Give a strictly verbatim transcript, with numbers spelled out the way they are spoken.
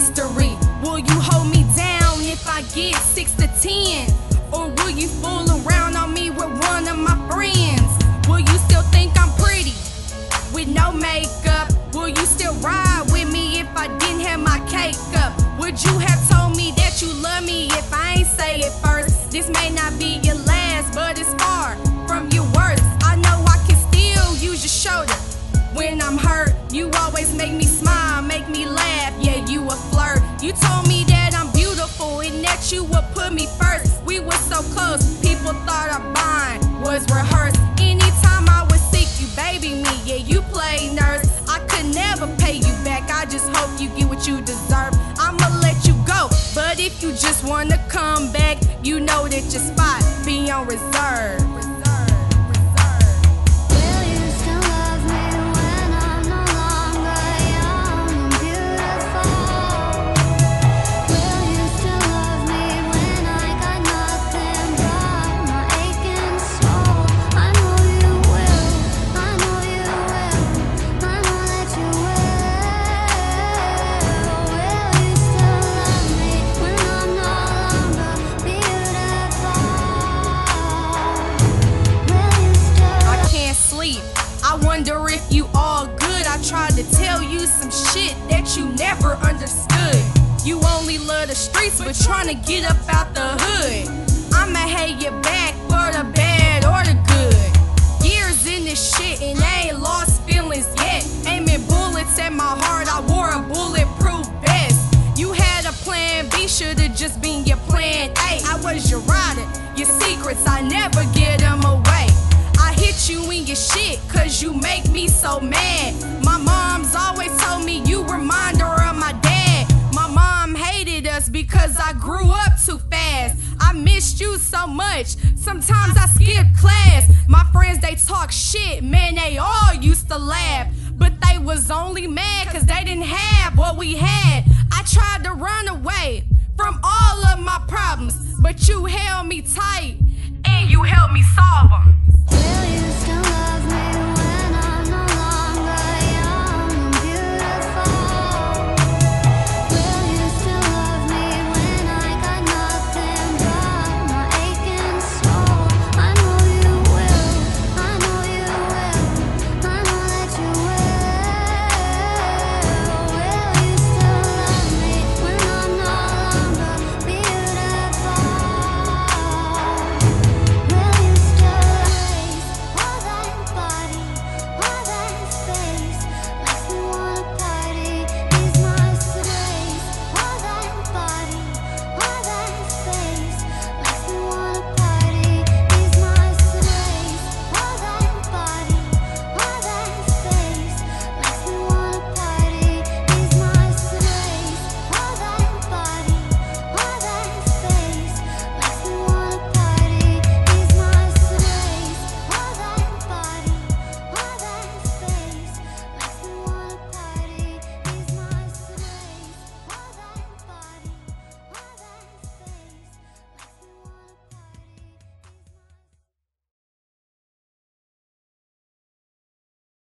mystery. Will you hold me down if I get six to ten? Or will you fool around on me with one of my friends? Will you still think I'm pretty with no makeup? Will you still ride with me if I didn't have my cake up? Would you have told me that you love me if I ain't say it first? This may not be your last, but it's far from your worst. I know I can still use your shoulder when I'm hurt. You always make me smile, make me laugh, yeah, you a flirt. You told me that I'm beautiful and that you would put me first. We were so close, people thought our bond was rehearsed. Anytime I would seek you, baby me, yeah, you play nurse. I could never pay you back, I just hope you get what you deserve. I'ma let you go, but if you just wanna come back, you know that your spot be on reserve. I wonder if you all good. I tried to tell you some shit that you never understood. You only love the streets, but trying to get up out the hood. I'ma hate you back for the bad or the good. Years in this shit and I ain't lost feelings yet. Aiming bullets at my heart, I wore a bulletproof vest. You had a plan B, should've just been your plan A. I was your rider, your secrets, I never get them away. I hit you in your shit, cause you make me so mad. My mom's always told me you remind her of my dad. My mom hated us because I grew up too fast. I missed you so much, sometimes I skip class. My friends, they talk shit, man, they all used to laugh. But they was only mad cause they didn't have what we had. I tried to run away from all of my problems, but you held me tight and you helped me solve them. Will you